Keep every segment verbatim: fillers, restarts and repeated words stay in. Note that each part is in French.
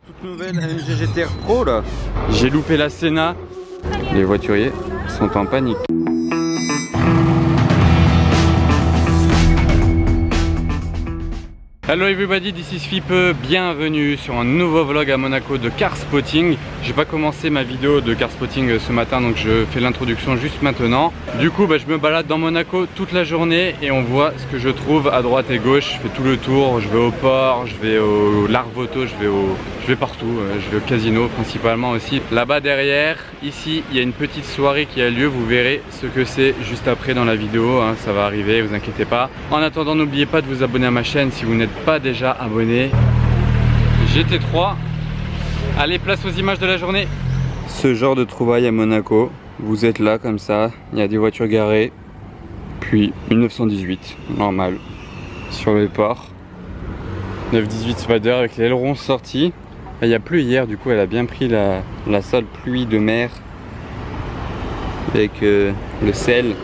Toute nouvelle A M G G T R Pro là. J'ai loupé la Senna. Les voituriers sont en panique. Hello everybody, this is Fipe, bienvenue sur un nouveau vlog à Monaco de car spotting. J'ai pas commencé ma vidéo de car spotting ce matin, donc je fais l'introduction juste maintenant. Du coup bah, je me balade dans Monaco toute la journée et on voit ce que je trouve à droite et gauche. Je fais tout le tour, je vais au port, je vais au Larvoto, je vais au... je vais partout, je vais au casino principalement aussi. Là-bas derrière, ici il y a une petite soirée qui a lieu, vous verrez ce que c'est juste après dans la vidéo, hein, ça va arriver, vous inquiétez pas. En attendant, n'oubliez pas de vous abonner à ma chaîne si vous n'êtes pas déjà abonné. G T trois. Allez, place aux images de la journée. Ce genre de trouvailles à Monaco, vous êtes là comme ça, il y a des voitures garées, puis une neuf cent dix-huit, normal, sur le port. neuf dix-huit Spider avec les ailerons sortis. Il y a plu hier, du coup elle a bien pris la, la sale pluie de mer avec euh, le sel.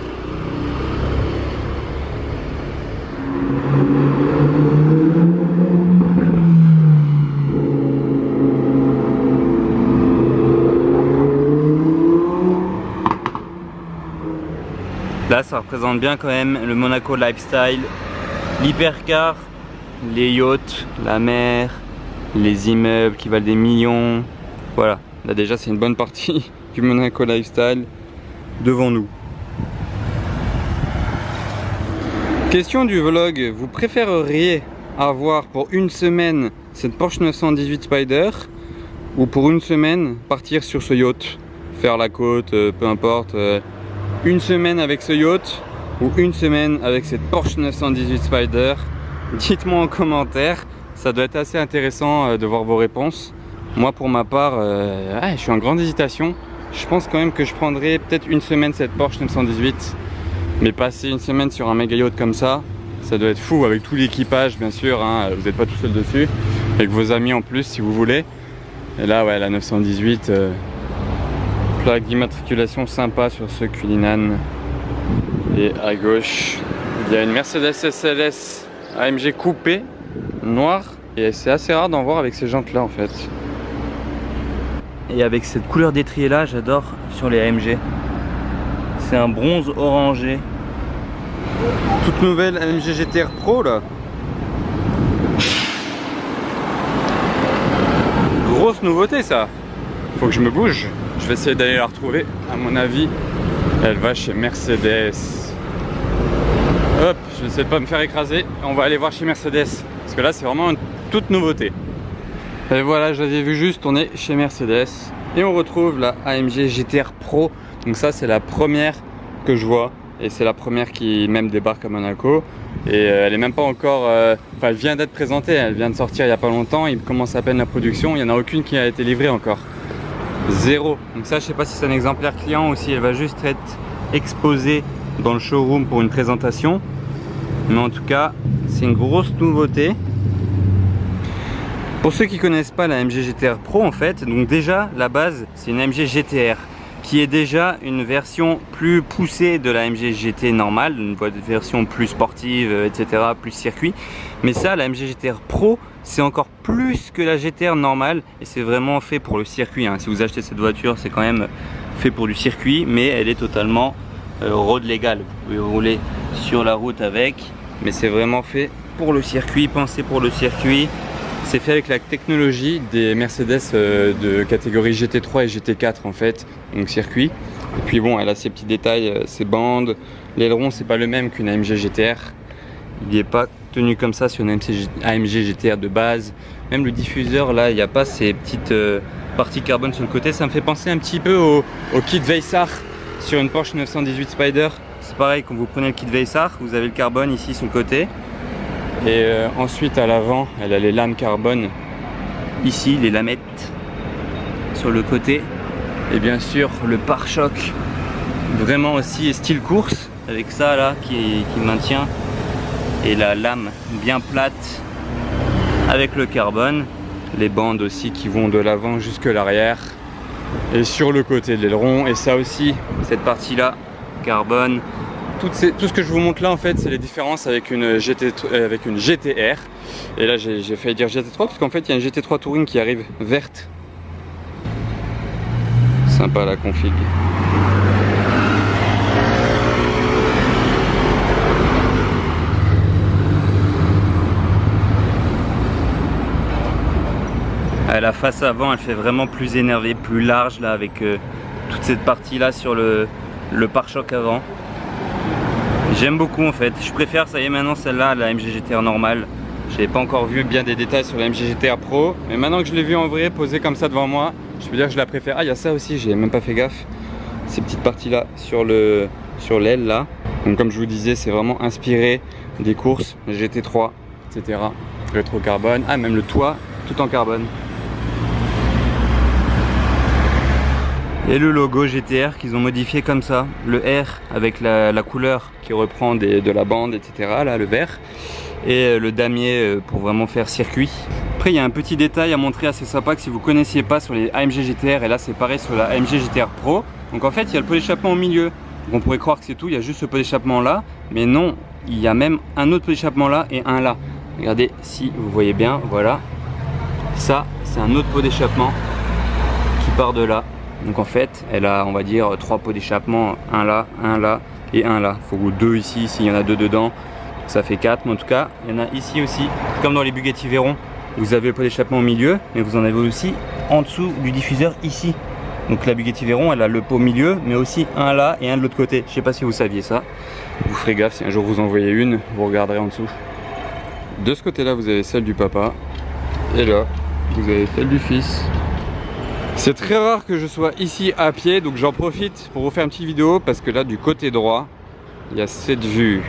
Là ça représente bien quand même le Monaco lifestyle, l'hypercar, les yachts, la mer, les immeubles qui valent des millions. Voilà, là déjà c'est une bonne partie du Monaco lifestyle devant nous. Question du vlog, vous préféreriez avoir pour une semaine cette Porsche neuf cent dix-huit Spider ou pour une semaine partir sur ce yacht, faire la côte, euh, peu importe, euh, une semaine avec ce yacht ou une semaine avec cette Porsche neuf cent dix-huit Spider? Dites-moi en commentaire, ça doit être assez intéressant euh, de voir vos réponses. Moi pour ma part, euh, ouais, je suis en grande hésitation. Je pense quand même que je prendrais peut-être une semaine cette Porsche neuf cent dix-huit. Mais passer une semaine sur un méga yacht comme ça, ça doit être fou avec tout l'équipage bien sûr, hein, vous n'êtes pas tout seul dessus. Avec vos amis en plus si vous voulez. Et là ouais, la neuf cent dix-huit, euh, plaque d'immatriculation sympa sur ce Cullinan. Et à gauche, il y a une Mercedes S L S A M G coupée, noire. Et c'est assez rare d'en voir avec ces jantes là en fait. Et avec cette couleur d'étrier là, j'adore sur les A M G. C'est un bronze orangé. Toute nouvelle A M G G T R Pro là. Grosse nouveauté ça. Faut que je me bouge. Je vais essayer d'aller la retrouver. À mon avis, elle va chez Mercedes. Hop, je vais essayer de pas me faire écraser. On va aller voir chez Mercedes. Parce que là, c'est vraiment une toute nouveauté. Et voilà, je l'avais vu juste, on est chez Mercedes. Et on retrouve la A M G G T R Pro. Donc ça, c'est la première que je vois. Et c'est la première qui même débarque à Monaco. Et euh, elle est même pas encore... Euh, enfin, elle vient d'être présentée. Elle vient de sortir il n'y a pas longtemps. Il commence à peine la production. Il n'y en a aucune qui a été livrée encore. Zéro. Donc ça, je sais pas si c'est un exemplaire client ou si elle va juste être exposée dans le showroom pour une présentation. Mais en tout cas, c'est une grosse nouveauté. Pour ceux qui connaissent pas la A M G G T R Pro en fait, donc déjà la base c'est une A M G G T R qui est déjà une version plus poussée de la A M G G T normale, une version plus sportive, et cetera, plus circuit. Mais ça, la A M G G T R Pro, c'est encore plus que la G T R normale et c'est vraiment fait pour le circuit, hein. Si vous achetez cette voiture, c'est quand même fait pour du circuit, mais elle est totalement euh, road légal. Vous pouvez rouler sur la route avec, mais c'est vraiment fait pour le circuit, pensé pour le circuit. C'est fait avec la technologie des Mercedes euh, de catégorie G T trois et G T quatre en fait, donc circuit. Et puis bon, elle a ses petits détails, euh, ses bandes. L'aileron, c'est pas le même qu'une A M G G T R. Il n'est pas tenu comme ça sur une A M G G T R de base. Même le diffuseur là, il n'y a pas ces petites euh, parties carbone sur le côté. Ça me fait penser un petit peu au, au kit Veissar sur une Porsche neuf cent dix-huit Spider. C'est pareil, quand vous prenez le kit Veissar, vous avez le carbone ici sur le côté. Et euh, ensuite à l'avant, elle a les lames carbone. Ici, les lamettes sur le côté. Et bien sûr, le pare-choc. Vraiment aussi style course. Avec ça là qui, qui maintient. Et la lame bien plate avec le carbone. Les bandes aussi qui vont de l'avant jusque l'arrière. Et sur le côté de l'aileron. Et ça aussi, cette partie là, carbone. toutes ces, tout ce que je vous montre là en fait, c'est les différences avec une, G T, euh, avec une G T R. Et là j'ai failli dire G T trois parce qu'en fait il y a une G T trois Touring qui arrive verte. Sympa la config. La face avant elle fait vraiment plus énervée, plus large là avec euh, toute cette partie là sur le, le pare-choc avant. J'aime beaucoup en fait, je préfère ça y est maintenant celle-là, la M G G T R normale. J'avais pas encore vu bien des détails sur la M G G T R Pro, mais maintenant que je l'ai vu en vrai posée comme ça devant moi, je peux dire que je la préfère. Ah il y a ça aussi, j'ai même pas fait gaffe, ces petites parties là sur le sur l'aile là. Donc comme je vous disais c'est vraiment inspiré des courses G T trois, et cetera. Rétro carbone, ah même le toit tout en carbone. Et le logo G T R qu'ils ont modifié comme ça, le R avec la, la couleur qui reprend des, de la bande, et cetera. Là, le vert. Et le damier pour vraiment faire circuit. Après, il y a un petit détail à montrer assez sympa que si vous ne connaissiez pas sur les A M G G T R, et là c'est pareil sur la A M G G T R Pro. Donc en fait, il y a le pot d'échappement au milieu. Donc on pourrait croire que c'est tout, il y a juste ce pot d'échappement là. Mais non, il y a même un autre pot d'échappement là et un là. Regardez si vous voyez bien, voilà. Ça, c'est un autre pot d'échappement qui part de là. Donc en fait, elle a, on va dire, trois pots d'échappement, un là, un là et un là. Il faut deux ici, s'il y en a deux dedans, ça fait quatre. Mais en tout cas, il y en a ici aussi, comme dans les Bugatti Veyron. Vous avez le pot d'échappement au milieu, mais vous en avez aussi en dessous du diffuseur ici. Donc la Bugatti Veyron, elle a le pot au milieu, mais aussi un là et un de l'autre côté. Je sais pas si vous saviez ça. Vous ferez gaffe, si un jour vous en voyez une, vous regarderez en dessous. De ce côté-là, vous avez celle du papa. Et là, vous avez celle du fils. C'est très rare que je sois ici à pied, donc j'en profite pour vous faire une petite vidéo parce que là du côté droit, il y a cette vue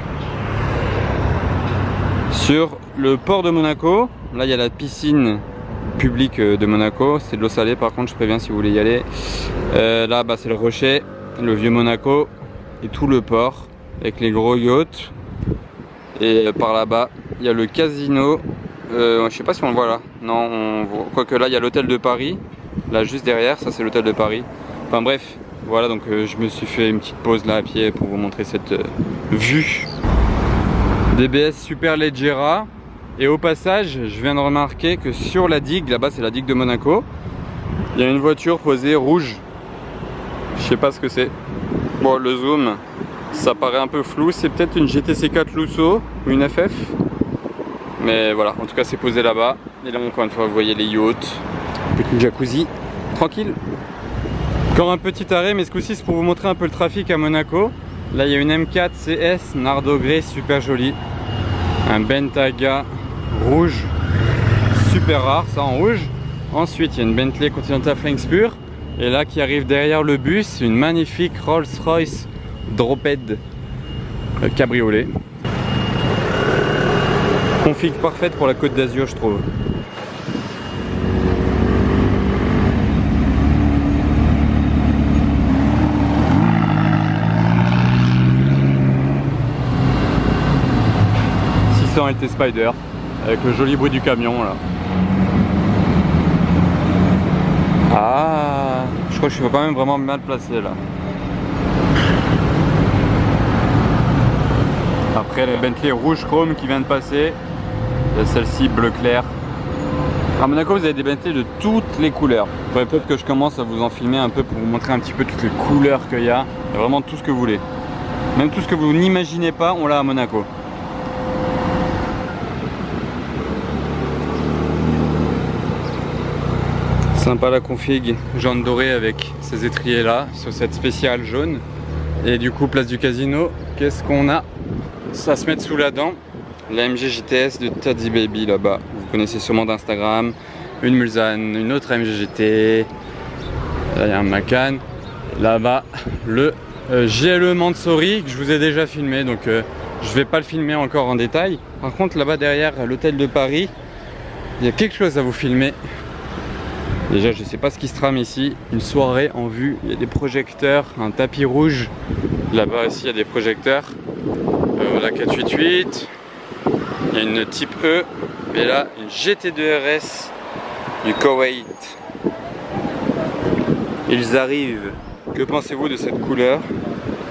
sur le port de Monaco. Là il y a la piscine publique de Monaco, c'est de l'eau salée par contre, je préviens si vous voulez y aller. Euh, là bah, c'est le Rocher, le vieux Monaco et tout le port avec les gros yachts. Et par là-bas il y a le casino, euh, je sais pas si on le voit là, non, on voit... quoique là il y a l'hôtel de Paris. Là juste derrière, ça c'est l'hôtel de Paris. Enfin bref, voilà donc euh, je me suis fait une petite pause là à pied pour vous montrer cette euh, vue. D B S Superleggera. Et au passage, je viens de remarquer que sur la digue, là-bas c'est la digue de Monaco, il y a une voiture posée rouge. Je sais pas ce que c'est. Bon le zoom, ça paraît un peu flou, c'est peut-être une G T C quatre Lusso ou une F F. Mais voilà, en tout cas c'est posé là-bas. Et là encore une fois vous voyez les yachts. Petit jacuzzi, tranquille. Encore un petit arrêt, mais ce coup-ci c'est pour vous montrer un peu le trafic à Monaco. Là il y a une M quatre C S Nardo Grey, super jolie. Un Bentayga rouge, super rare, ça en rouge. Ensuite il y a une Bentley Continental Flying Spur. Et là qui arrive derrière le bus, une magnifique Rolls-Royce Drophead euh, cabriolet. Config parfaite pour la Côte d'Azur je trouve. L T Spider avec le joli bruit du camion là. Ah, je crois que je suis quand même vraiment mal placé là. Après la Bentley rouge chrome qui vient de passer, celle-ci bleu clair. À Monaco vous avez des Bentley de toutes les couleurs. Il faudrait peut-être que je commence à vous en filmer un peu pour vous montrer un petit peu toutes les couleurs qu'il y a. Il y a vraiment tout ce que vous voulez. Même tout ce que vous n'imaginez pas, on l'a à Monaco. Sympa la config, jaune doré avec ces étriers là sur cette spéciale jaune. Et du coup place du casino, qu'est-ce qu'on a? Ça se met sous la dent. La M G G T S de Taddy Baby là-bas, vous connaissez sûrement d'Instagram. Une Mulsanne, une autre M G G T. Là il y a un Macan. Là-bas le euh, G L E Mansory que je vous ai déjà filmé, donc euh, je vais pas le filmer encore en détail. Par contre là-bas derrière l'hôtel de Paris, il y a quelque chose à vous filmer. Déjà je sais pas ce qui se trame ici, une soirée en vue, il y a des projecteurs, un tapis rouge, là-bas aussi il y a des projecteurs, euh, la quatre cent quatre-vingt-huit, il y a une type E, et là une G T deux R S du Koweït. Ils arrivent, que pensez-vous de cette couleur?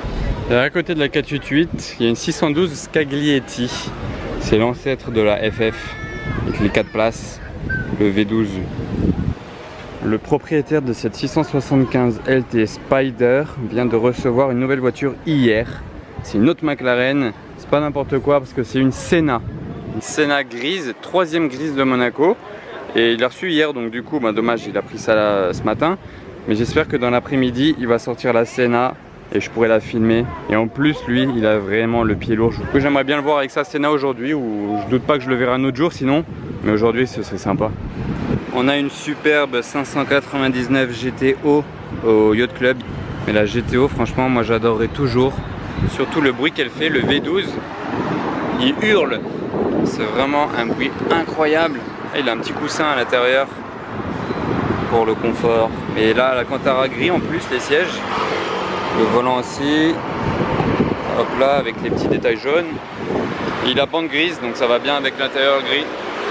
Et à côté de la quatre cent quatre-vingt-dix-huit, il y a une six cent douze Scaglietti. C'est l'ancêtre de la F F, avec les quatre places, le V douze. Le propriétaire de cette six cent soixante-quinze L T Spider vient de recevoir une nouvelle voiture hier. C'est une autre McLaren, c'est pas n'importe quoi parce que c'est une Senna. Une Senna grise, troisième grise de Monaco. Et il l'a reçu hier, donc du coup, bah, dommage, il a pris ça là, ce matin. Mais j'espère que dans l'après-midi, il va sortir la Senna et je pourrai la filmer. Et en plus, lui, il a vraiment le pied lourd. J'aimerais bien le voir avec sa Senna aujourd'hui, ou je doute pas que je le verrai un autre jour sinon. Mais aujourd'hui, ce serait sympa. On a une superbe cinq cent quatre-vingt-dix-neuf G T O au Yacht Club. Mais la G T O, franchement, moi j'adorerais toujours. Surtout le bruit qu'elle fait, le V douze. Il hurle. C'est vraiment un bruit incroyable. Il a un petit coussin à l'intérieur pour le confort. Et là, la Cantara gris en plus, les sièges. Le volant aussi. Hop là, avec les petits détails jaunes. Et la bande grise, donc ça va bien avec l'intérieur gris.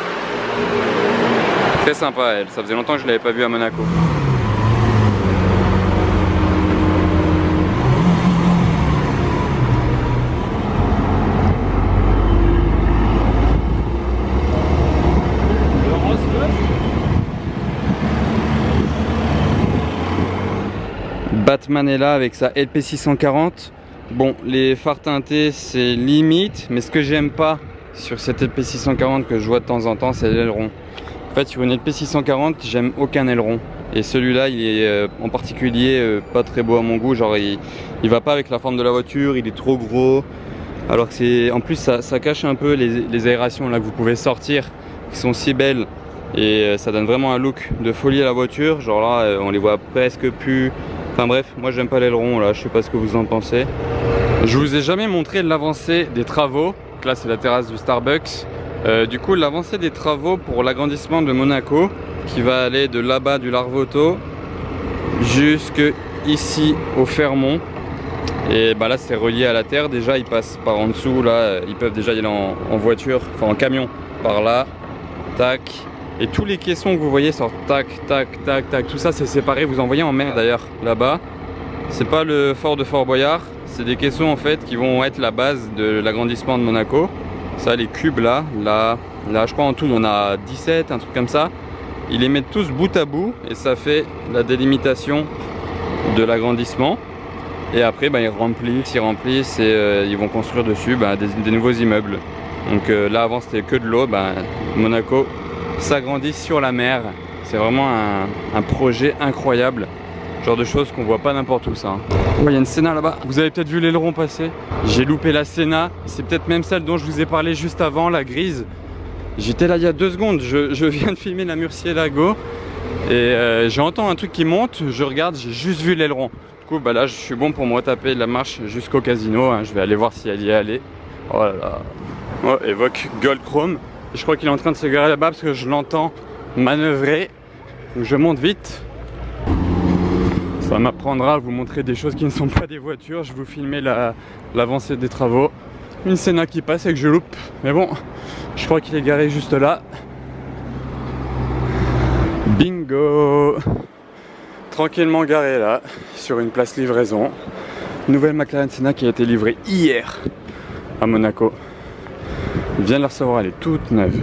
Très sympa elle, ça faisait longtemps que je ne l'avais pas vue à Monaco. Batman est là avec sa L P six cent quarante. Bon, les phares teintés c'est limite, mais ce que j'aime pas sur cette L P six cent quarante que je vois de temps en temps, c'est l'aileron. En fait, sur une L P six cent quarante, j'aime aucun aileron. Et celui-là, il est euh, en particulier euh, pas très beau à mon goût. Genre, il, il va pas avec la forme de la voiture, il est trop gros. Alors que c'est, en plus, ça, ça cache un peu les, les aérations là que vous pouvez sortir, qui sont si belles. Et euh, ça donne vraiment un look de folie à la voiture. Genre là, euh, on les voit presque plus. Enfin bref, moi j'aime pas l'aileron là. Je sais pas ce que vous en pensez. Je vous ai jamais montré l'avancée des travaux. Donc là, c'est la terrasse du Starbucks. Euh, du coup, l'avancée des travaux pour l'agrandissement de Monaco qui va aller de là-bas du Larvoto jusque ici au Fermont. Et bah là, c'est relié à la terre. Déjà, ils passent par en dessous. Là, ils peuvent déjà y aller en, en voiture, enfin en camion, par là. Tac. Et tous les caissons que vous voyez sortent tac, tac, tac, tac. Tout ça, c'est séparé. Vous en voyez en mer d'ailleurs là-bas. C'est pas le fort de Fort Boyard. C'est des caissons en fait qui vont être la base de l'agrandissement de Monaco. Ça, les cubes là, là, là, je crois en tout on a dix-sept, un truc comme ça. Ils les mettent tous bout à bout et ça fait la délimitation de l'agrandissement. Et après, bah, ils remplissent, ils remplissent et euh, ils vont construire dessus bah, des, des nouveaux immeubles. Donc euh, là, avant, c'était que de l'eau. Bah, Monaco s'agrandit sur la mer. C'est vraiment un, un projet incroyable. Genre de choses qu'on voit pas n'importe où ça. Il ouais, y a une Senna là-bas. Vous avez peut-être vu l'aileron passer. J'ai loupé la Senna. C'est peut-être même celle dont je vous ai parlé juste avant, la grise. J'étais là il y a deux secondes. Je, je viens de filmer la Murcielago. Et euh, j'entends un truc qui monte. Je regarde, j'ai juste vu l'aileron. Du coup, bah là, je suis bon pour me retaper la marche jusqu'au casino. Hein. Je vais aller voir si elle y est allée. Oh là là. Oh, évoque Gold Chrome. Je crois qu'il est en train de se garer là-bas parce que je l'entends manœuvrer. Donc je monte vite. Ça m'apprendra à vous montrer des choses qui ne sont pas des voitures. Je vais vous filmer l'avancée la, des travaux. Une Senna qui passe et que je loupe. Mais bon, je crois qu'il est garé juste là. Bingo! Tranquillement garé là, sur une place livraison. Nouvelle McLaren Senna qui a été livrée hier à Monaco. Il vient de la recevoir, elle est toute neuve.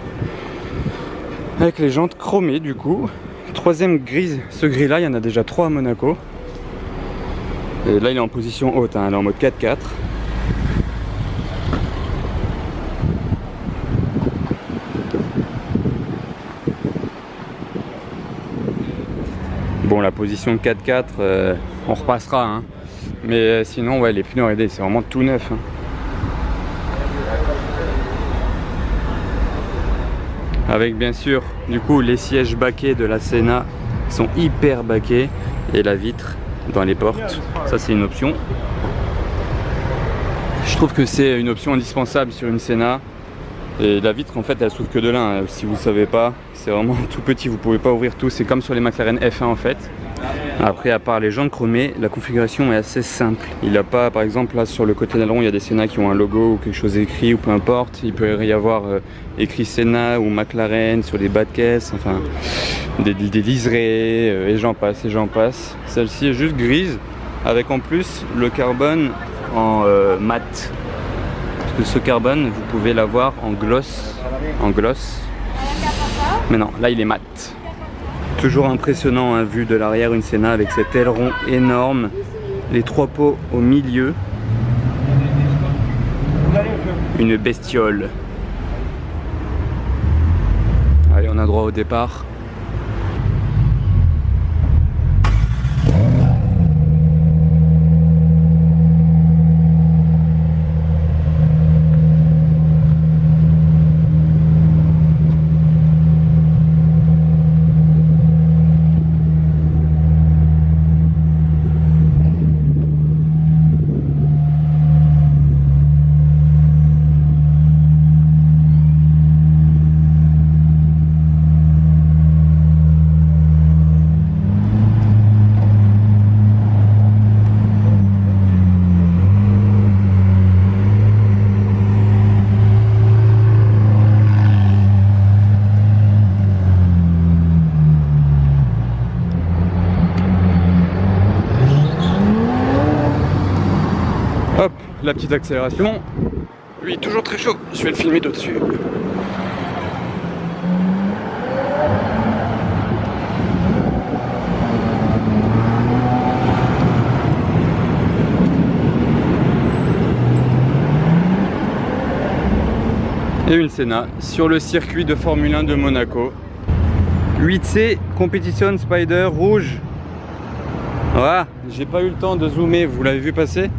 Avec les jantes chromées du coup. Troisième grise, ce gris là, il y en a déjà trois à Monaco. Et là il est en position haute, hein, il est en mode quatre quatre. Bon, la position quatre quatre, euh, on repassera, hein. Mais euh, sinon ouais, les pneus R D c'est vraiment tout neuf, hein. Avec bien sûr du coup les sièges baquets de la Senna qui sont hyper baquets et la vitre dans les portes, ça c'est une option. Je trouve que c'est une option indispensable sur une Senna. Et la vitre en fait elle s'ouvre que de là, hein. Si vous savez pas, c'est vraiment tout petit, vous pouvez pas ouvrir tout, c'est comme sur les McLaren F un en fait. Après, à part les jantes chromées, la configuration est assez simple. Il n'y a pas, par exemple, là sur le côté de l'aileron, il y a des Senna qui ont un logo ou quelque chose écrit ou peu importe. Il peut y avoir euh, écrit Senna ou McLaren sur les bas de caisse, enfin des, des liserés euh, et j'en passe et j'en passe. Celle-ci est juste grise avec en plus le carbone en euh, mat. Parce que ce carbone, vous pouvez l'avoir en gloss. En gloss. Mais non, là il est mat. Toujours impressionnant, hein, vu de l'arrière, une Senna avec cet aileron énorme. Les trois pots au milieu. Une bestiole. Allez, on a droit au départ. Hop, la petite accélération. Lui, toujours très chaud. Je vais le filmer d'au-dessus. Et une Senna sur le circuit de Formule un de Monaco. huit C Competition Spider rouge. Voilà, j'ai pas eu le temps de zoomer, vous l'avez vu passer?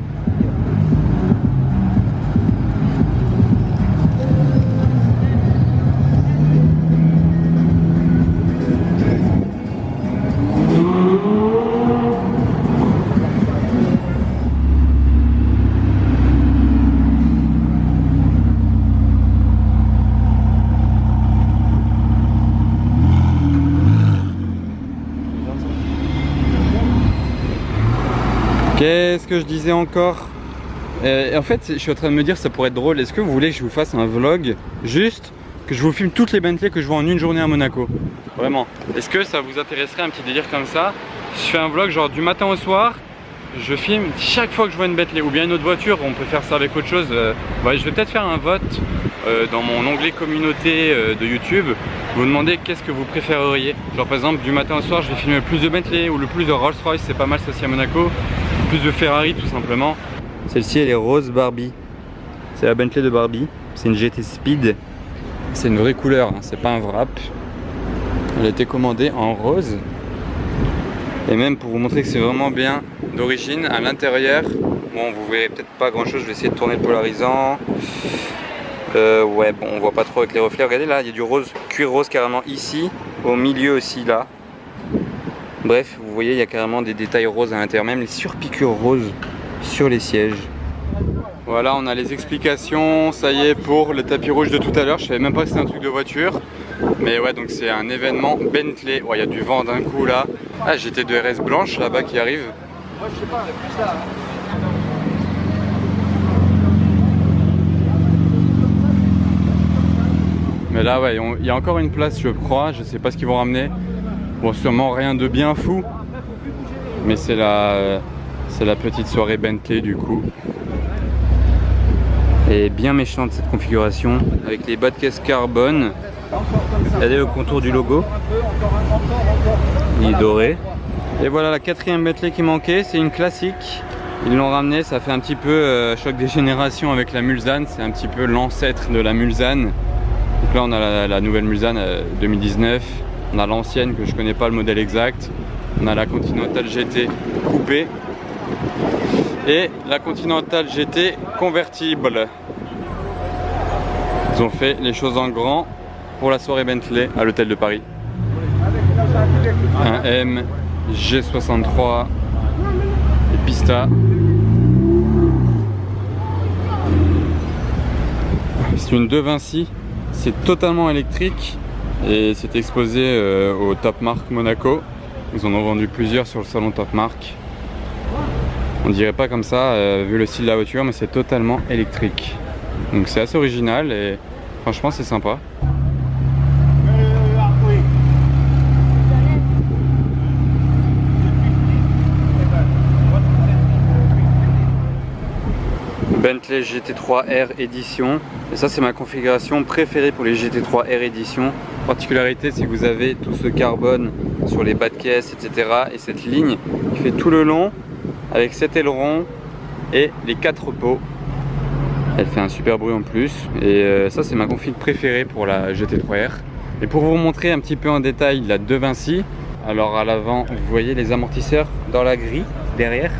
Qu'est-ce que je disais encore? euh, En fait, je suis en train de me dire, ça pourrait être drôle. Est-ce que vous voulez que je vous fasse un vlog juste que je vous filme toutes les Bentley que je vois en une journée à Monaco? Vraiment. Est-ce que ça vous intéresserait un petit délire comme ça? Je fais un vlog genre du matin au soir. Je filme chaque fois que je vois une Bentley ou bien une autre voiture. On peut faire ça avec autre chose. euh, ouais, je vais peut-être faire un vote euh, dans mon onglet communauté euh, de YouTube. Vous demandez qu'est-ce que vous préféreriez. Genre par exemple du matin au soir je vais filmer le plus de Bentley ou le plus de Rolls Royce. C'est pas mal ça aussi à Monaco. Plus de Ferrari tout simplement. Celle-ci elle est rose Barbie. C'est la Bentley de Barbie. C'est une G T Speed. C'est une vraie couleur, hein. C'est pas un wrap. Elle a été commandée en rose. Et même pour vous montrer que c'est vraiment bien d'origine, à l'intérieur, bon vous voyez peut-être pas grand chose, je vais essayer de tourner le polarisant. Euh, ouais bon on voit pas trop avec les reflets, regardez là il y a du rose, cuir rose carrément ici, au milieu aussi là. Bref vous voyez il y a carrément des détails roses à l'intérieur, même les surpiqûres roses sur les sièges. Voilà, on a les explications, ça y est, pour le tapis rouge de tout à l'heure. Je savais même pas que c'était un truc de voiture. Mais ouais, donc c'est un événement Bentley. Oh, il y a du vent d'un coup là. Ah, G T deux R S blanche là-bas qui arrive. Moi, je sais pas, plus ça. Mais là, ouais, il y a encore une place, je crois. Je sais pas ce qu'ils vont ramener. Bon, sûrement rien de bien fou. Mais c'est la, c'est la petite soirée Bentley du coup. Et bien méchante cette configuration avec les bas de caisse carbone. Regardez le contour du logo, il est doré. Et voilà la quatrième Bentley qui manquait, c'est une classique. Ils l'ont ramené, ça fait un petit peu euh, choc des générations avec la Mulsanne. C'est un petit peu l'ancêtre de la Mulsanne. Donc là on a la, la nouvelle Mulsanne euh, deux mille dix-neuf. On a l'ancienne que je connais pas le modèle exact. On a la Continental G T coupée. Et la Continental G T convertible. Ils ont fait les choses en grand pour la soirée Bentley à l'hôtel de Paris. Un M G soixante-trois et Pista. C'est une De Vinci, c'est totalement électrique et c'est exposé euh, au Top Mark Monaco. Ils en ont vendu plusieurs sur le salon Top Mark. On dirait pas comme ça euh, vu le style de la voiture, mais c'est totalement électrique. Donc c'est assez original et franchement c'est sympa. Bentley G T trois R Edition. Et ça c'est ma configuration préférée pour les G T trois R Edition. Particularité, c'est que vous avez tout ce carbone sur les bas de caisse, et cetera. Et cette ligne qui fait tout le long avec cet aileron et les quatre pots. Elle fait un super bruit en plus. Et euh, ça c'est ma config préférée pour la G T trois R. Et pour vous montrer un petit peu en détail la De Vinci, alors à l'avant vous voyez les amortisseurs dans la grille derrière.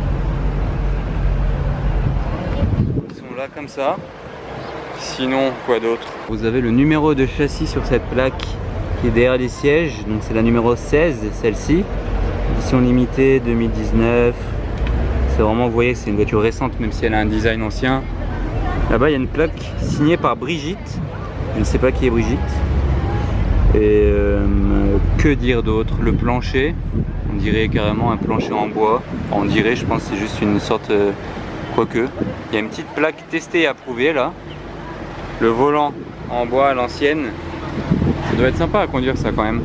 Ils sont là comme ça. Sinon quoi d'autre? Vous avez le numéro de châssis sur cette plaque qui est derrière les sièges. Donc c'est la numéro seize, celle-ci. Édition limitée deux mille dix-neuf. C'est vraiment, vous voyez, c'est une voiture récente même si elle a un design ancien. Là-bas il y a une plaque signée par Brigitte. Je ne sais pas qui est Brigitte. Et euh, que dire d'autre? Le plancher, on dirait carrément un plancher en bois. Enfin, on dirait, je pense que c'est juste une sorte... Euh, quoique. Il y a une petite plaque testée et approuvée là. Le volant en bois à l'ancienne. Ça doit être sympa à conduire ça quand même.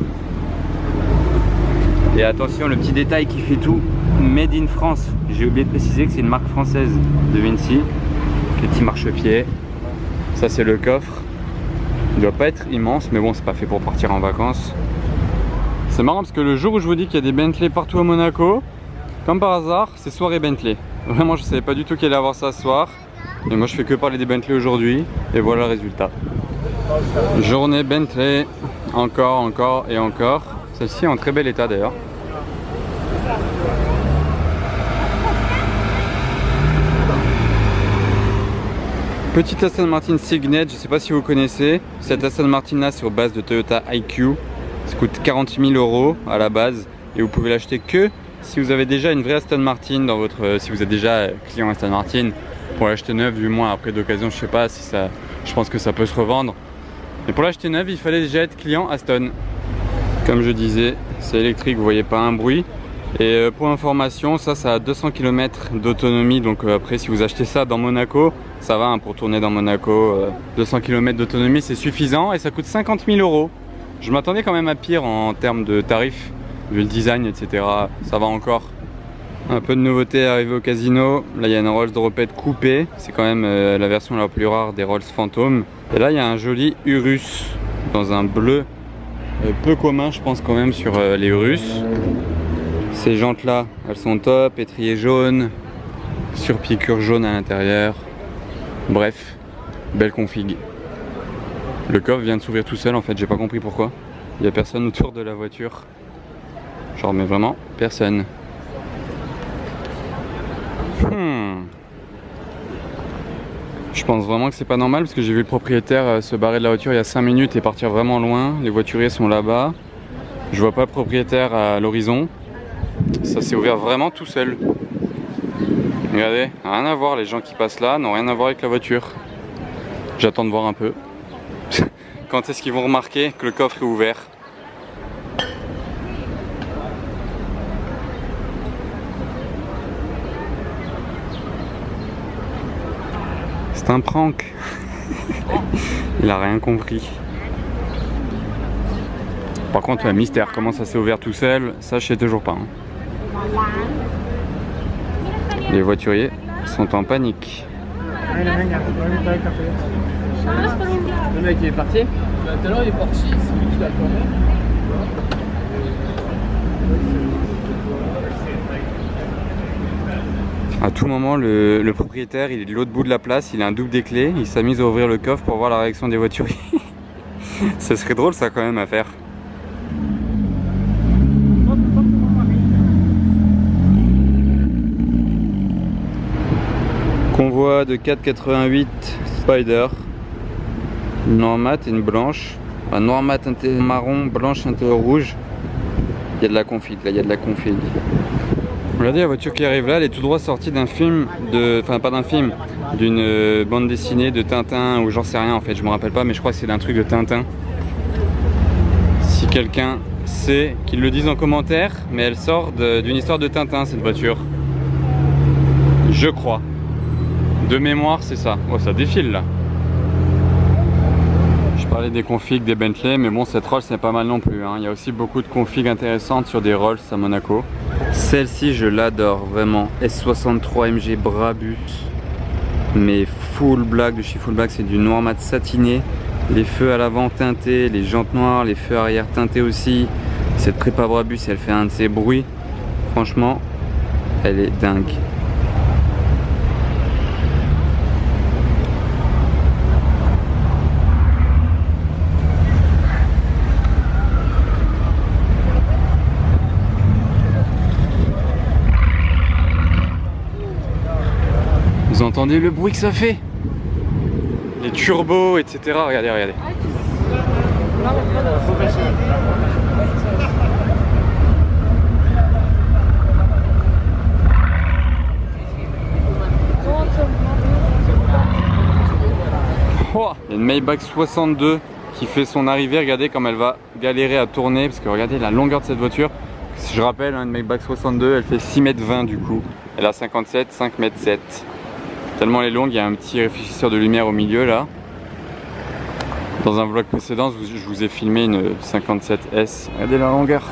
Et attention, le petit détail qui fait tout, Made in France. J'ai oublié de préciser que c'est une marque française de Vinci. Les petits marchepieds. Ça c'est le coffre. Il doit pas être immense, mais bon, c'est pas fait pour partir en vacances. C'est marrant parce que le jour où je vous dis qu'il y a des Bentley partout à Monaco, comme par hasard, c'est soirée Bentley. Vraiment, je savais pas du tout qu'il allait avoir ça ce soir. Et moi, je fais que parler des Bentley aujourd'hui. Et voilà le résultat. Journée Bentley, encore, encore et encore. Celle-ci est en très bel état d'ailleurs. Petite Aston Martin Signet, je ne sais pas si vous connaissez. Cette Aston Martin là, sur base de Toyota I Q. Ça coûte quarante mille euros à la base. Et vous pouvez l'acheter que si vous avez déjà une vraie Aston Martin dans votre... Euh, si vous êtes déjà client Aston Martin. Pour l'acheter neuve, du moins après d'occasion, je sais pas si ça... Je pense que ça peut se revendre. Mais pour l'acheter neuve, il fallait déjà être client Aston. Comme je disais, c'est électrique, vous voyez pas un bruit. Et pour information, ça, ça a deux cents kilomètres d'autonomie. Donc euh, après, si vous achetez ça dans Monaco, ça va hein, pour tourner dans Monaco. Euh, deux cents kilomètres d'autonomie, c'est suffisant et ça coûte cinquante mille euros. Je m'attendais quand même à pire en termes de tarifs, vu le design, et cetera. Ça va encore. Un peu de nouveauté arrivée au casino. Là, il y a une Rolls Dropette coupée. C'est quand même euh, la version la plus rare des Rolls Phantom. Et là, il y a un joli Urus dans un bleu euh, peu commun, je pense quand même, sur euh, les Urus. Ces jantes là, elles sont top, étrier jaune, surpiqûre jaune à l'intérieur. Bref, belle config. Le coffre vient de s'ouvrir tout seul en fait, j'ai pas compris pourquoi. Il n'y a personne autour de la voiture. Genre mais vraiment personne. Hmm. Je pense vraiment que c'est pas normal parce que j'ai vu le propriétaire se barrer de la voiture il y a cinq minutes et partir vraiment loin. Les voituriers sont là-bas. Je vois pas le propriétaire à l'horizon. Ça s'est ouvert vraiment tout seul. Regardez, rien à voir, les gens qui passent là n'ont rien à voir avec la voiture. J'attends de voir un peu. Quand est-ce qu'ils vont remarquer que le coffre est ouvert? C'est un prank. Il a rien compris. Par contre, un mystère, comment ça s'est ouvert tout seul, ça je sais toujours pas. Hein. Les voituriers sont en panique. Le mec il est parti. Tout à l'heure il est parti, c'est lui qui l'a formé. À tout moment, le, le propriétaire, il est de l'autre bout de la place, il a un double des clés, il s'amuse à ouvrir le coffre pour voir la réaction des voituriers. Ça serait drôle ça quand même à faire. Convoi de quatre quatre-vingt-huit Spider. Une noire mat et une blanche. Un noir mat intérieur marron, blanche intérieur rouge. Il y a de la config là, il y a de la config. Regardez la voiture qui arrive là, elle est tout droit sortie d'un film, de, enfin pas d'un film, d'une euh, bande dessinée de Tintin ou j'en sais rien en fait, je me rappelle pas mais je crois que c'est d'un truc de Tintin. Si quelqu'un sait, qu'il le dise en commentaire, mais elle sort d'une histoire de Tintin cette voiture. Je crois. De mémoire c'est ça. Oh ça défile là. Je parlais des configs des Bentley mais bon cette Rolls c'est pas mal non plus hein. Il y a aussi beaucoup de configs intéressantes sur des Rolls à Monaco. Celle-ci je l'adore vraiment. S soixante-trois M G Brabus. Mais full black, de chez Full Black, c'est du noir mat satiné. Les feux à l'avant teintés, les jantes noires, les feux arrière teintés aussi. Cette prépa Brabus, elle fait un de ses bruits. Franchement, elle est dingue. Vous entendez le bruit que ça fait? Les turbos, et cetera. Regardez, regardez. Oh, il y a une Maybach soixante-deux qui fait son arrivée. Regardez comme elle va galérer à tourner. Parce que regardez la longueur de cette voiture. Si je rappelle, une Maybach soixante-deux, elle fait six mètres vingt du coup. Elle a cinquante-sept, cinq mètres sept. Tellement elle est longue, il y a un petit réfléchisseur de lumière au milieu là. Dans un vlog précédent, je vous ai filmé une cinquante-sept S. Regardez la longueur.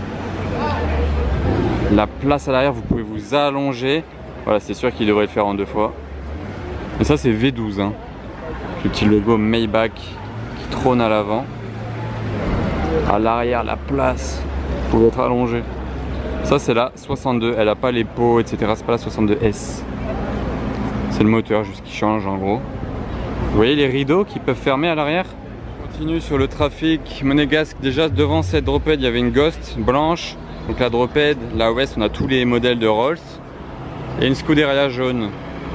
La place à l'arrière, vous pouvez vous allonger. Voilà, c'est sûr qu'il devrait le faire en deux fois. Et ça, c'est V douze. Hein. Le petit logo Maybach qui trône à l'avant. À l'arrière, la place, vous pouvez être allongé. Ça, c'est la soixante-deux. Elle n'a pas les pots, et cetera. C'est pas la soixante-deux S. C'est le moteur juste qui change en gros. Vous voyez les rideaux qui peuvent fermer à l'arrière. On continue sur le trafic monégasque. Déjà devant cette drophead il y avait une Ghost blanche. Donc la drophead, là ouest on a tous les modèles de Rolls. Et une Scuderia jaune.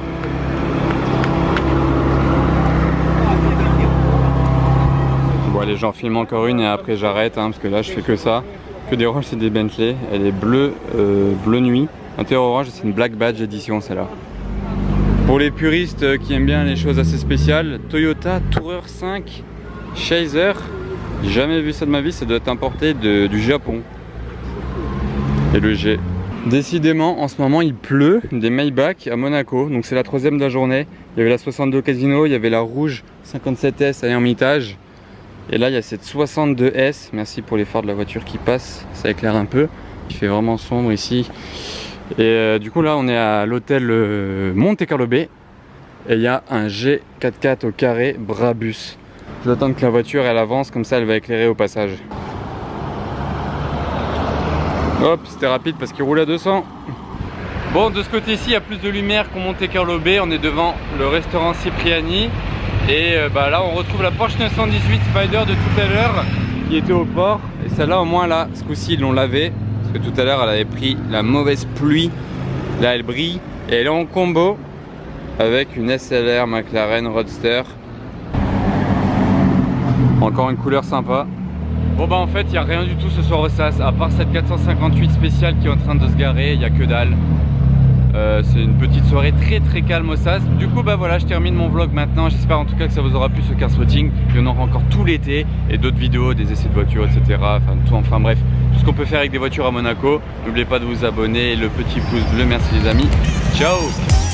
Bon allez, j'en filme encore une et après j'arrête hein, parce que là je fais que ça. Que des Rolls et des Bentley. Elle est bleue, euh, bleu nuit. Intérieur orange, c'est une Black Badge édition celle-là. Pour les puristes qui aiment bien les choses assez spéciales, Toyota Tourer cinq Chaser. J'ai jamais vu ça de ma vie, ça doit être importé de, du Japon. Et le G. Décidément, en ce moment, il pleut des Maybach à Monaco. Donc c'est la troisième de la journée. Il y avait la soixante-deux Casino, il y avait la rouge cinquante-sept S à Hermitage. Et là, il y a cette soixante-deux S. Merci pour les phares de la voiture qui passent. Ça éclaire un peu. Il fait vraiment sombre ici. Et euh, du coup là on est à l'hôtel euh, Monte Carlo Bay et il y a un G quatre-quatre au carré Brabus. Je vais attendre que la voiture elle avance, comme ça elle va éclairer au passage. Hop, c'était rapide parce qu'il roule à deux cents. Bon, de ce côté-ci il y a plus de lumière qu'au Monte Carlo Bay. On est devant le restaurant Cipriani. Et euh, bah, là on retrouve la Porsche neuf cent dix-huit Spider de tout à l'heure qui était au port. Et celle-là au moins là, ce coup-ci ils l'ont lavée. Parce que tout à l'heure elle avait pris la mauvaise pluie. Là elle brille. Et elle est en combo avec une S L R McLaren Roadster. Encore une couleur sympa. Bon bah en fait il n'y a rien du tout ce soir au S A S. À part cette quatre cent cinquante-huit spéciale qui est en train de se garer. Il n'y a que dalle. Euh, c'est une petite soirée très très calme au S A S. Du coup bah voilà, je termine mon vlog maintenant. J'espère en tout cas que ça vous aura plu ce car spotting. Il y en aura encore tout l'été. Et d'autres vidéos, des essais de voitures, et cetera. Enfin tout, enfin bref, tout ce qu'on peut faire avec des voitures à Monaco. N'oubliez pas de vous abonner et le petit pouce bleu. Merci les amis. Ciao.